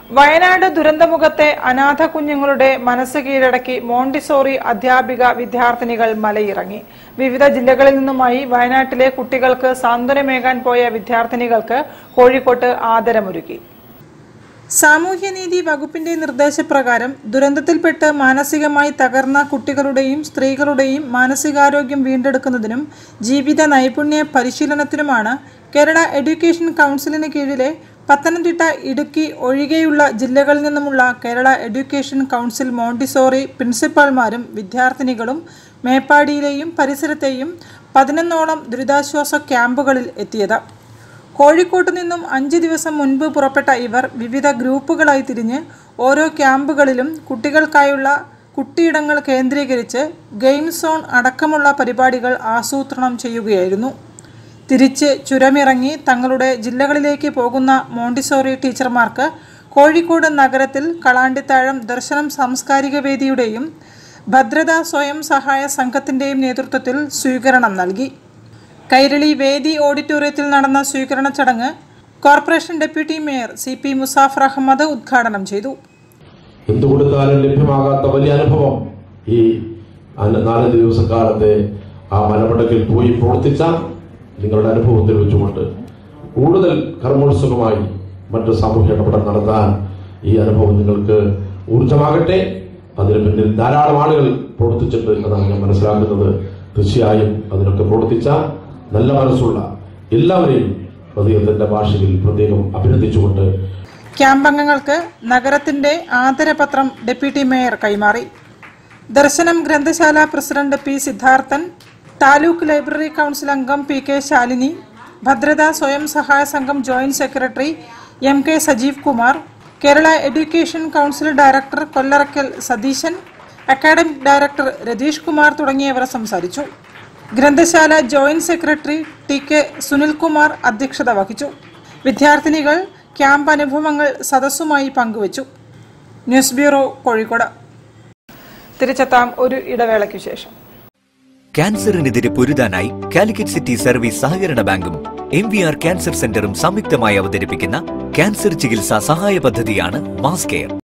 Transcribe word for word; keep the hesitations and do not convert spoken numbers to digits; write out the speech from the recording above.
വയനാട് ദുരന്തമുഖത്തെ അനാഥ കുഞ്ഞുങ്ങളുടെ മനസ്സ് കീഴടക്കി മോണ്ടിസോറി അധ്യാപിക വിദ്യാർത്ഥിനികൾ മലയിറങ്ങി. വിവിധ ജില്ലകളിൽ നിന്നുമായി വയനാട്ടിലെ കുട്ടികൾക്ക് സാന്ത്വനമേകാൻ പോയ വിദ്യാർത്ഥിനികൾക്ക് കോഴിക്കോട്ട് ആദരമൊരുക്കി. സാമൂഹ്യനീതി വകുപ്പിന്റെ നിർദ്ദേശപ്രകാരം ദുരന്തത്തിൽപ്പെട്ട് മാനസികമായി തകർന്ന കുട്ടികളുടെയും സ്ത്രീകളുടെയും മാനസികാരോഗ്യം വീണ്ടെടുക്കുന്നതിനും ജീവിത നൈപുണ്യ പരിശീലനത്തിനുമാണ് കേരള എഡ്യൂക്കേഷൻ കൗൺസിലിന് കീഴിലെ പത്തനംതിട്ട, ഇടുക്കി ഒഴികെയുള്ള ജില്ലകളിൽ നിന്നുമുള്ള കേരള എഡ്യൂക്കേഷൻ കൗൺസിൽ മോണ്ടിസോറി പ്രിൻസിപ്പാൾമാരും വിദ്യാർത്ഥിനികളും മേപ്പാടിയിലെയും പരിസരത്തെയും പതിനൊന്നോളം ദുരിതാശ്വാസ ക്യാമ്പുകളിൽ എത്തിയത്. കോഴിക്കോട്ട് നിന്നും അഞ്ച് ദിവസം മുൻപ് പുറപ്പെട്ട ഇവർ വിവിധ ഗ്രൂപ്പുകളായി തിരിഞ്ഞ് ഓരോ ക്യാമ്പുകളിലും കുട്ടികൾക്കായുള്ള കുട്ടിയിടങ്ങൾ കേന്ദ്രീകരിച്ച് ഗെയിം സോൺ അടക്കമുള്ള പരിപാടികൾ ആസൂത്രണം ചെയ്യുകയായിരുന്നു. തിരിച്ച് ചുരമിറങ്ങി തങ്ങളുടെ ജില്ലകളിലേക്ക് പോകുന്ന മോണ്ടിസോറി ടീച്ചർമാർക്ക് കോഴിക്കോട് നഗരത്തിൽ കളാണ്ടിത്താഴം ദർശനം സാംസ്കാരിക വേദിയുടെയും ഭദ്രതാ സ്വയം സഹായ സംഘത്തിൻ്റെയും നേതൃത്വത്തിൽ സ്വീകരണം നൽകി. കൈരളി വേദി ഓഡിറ്റോറിയത്തിൽ നടന്ന സ്വീകരണ ചടങ്ങ് corporation deputy mayor C P Muzafar Ahmed ഉദ്ഘാടനം ചെയ്തു. എന്തുകൊടുത്താലും ലഭ്യമാകാത്ത വലിയ അനുഭവം ഈ നാല് ദിവസക്കാലത്തെ ആ മലമടക്കിൽ പോയി പ്രവർത്തിച്ച നിങ്ങളുടെ അനുഭവത്തിൽ വെച്ചുകൊണ്ട് കൂടുതൽ കർമ്മോത്സുകമായി മറ്റ് സാമൂഹ്യ ഇടപെടൽ നടത്താൻ ഈ അനുഭവം നിങ്ങൾക്ക് ഊർജമാകട്ടെ. അതിന് പിന്നിൽ ധാരാളം ആളുകൾ പ്രവർത്തിച്ചിട്ട് എന്നാണ് ഞാൻ മനസ്സിലാക്കുന്നത്. തീർച്ചയായും അതിനൊക്കെ പ്രവർത്തിച്ച നല്ല മനസ്സുള്ള എല്ലാവരെയും അദ്ദേഹത്തിന്റെ ഭാഷയിൽ പ്രത്യേകം അഭിനന്ദിച്ചുകൊണ്ട് ക്യാമ്പംഗങ്ങൾക്ക് നഗരത്തിന്റെ ആദരപത്രം ഡെപ്യൂട്ടി മേയർ കൈമാറി. ദർശനം ഗ്രന്ഥശാല president P Siddharthan, taluk library council അംഗം പി കെ ശാലിനി, ഭദ്രതാ സ്വയം സഹായ സംഘം joint secretary M K Sajeev Kumar, Kerala education council director Kollarakkal Satheesan, academic director Ratheesh Kumar തുടങ്ങിയവർ സംസാരിച്ചു. ഗ്രന്ഥശാല joint secretary T K Sunilkumar അധ്യക്ഷത വഹിച്ചു. വിദ്യാർത്ഥിനികൾ ക്യാമ്പ് അനുഭവങ്ങൾ സദസ്സുമായി പങ്കുവച്ചു. News bureau, Kozhikode. തിരിച്ചെത്താം ഒരു ഇടവേളയ്ക്കു ശേഷം. ക്യാൻസറിനെതിരെ പൊരുതാനായി കാലിക്കറ്റ് സിറ്റി സർവീസ് സഹകരണ ബാങ്കും എം വി ആർ ക്യാൻസർ സെന്ററും സംയുക്തമായി അവതരിപ്പിക്കുന്ന ക്യാൻസർ ചികിത്സാ സഹായ പദ്ധതിയാണ് മാസ് കെയർ.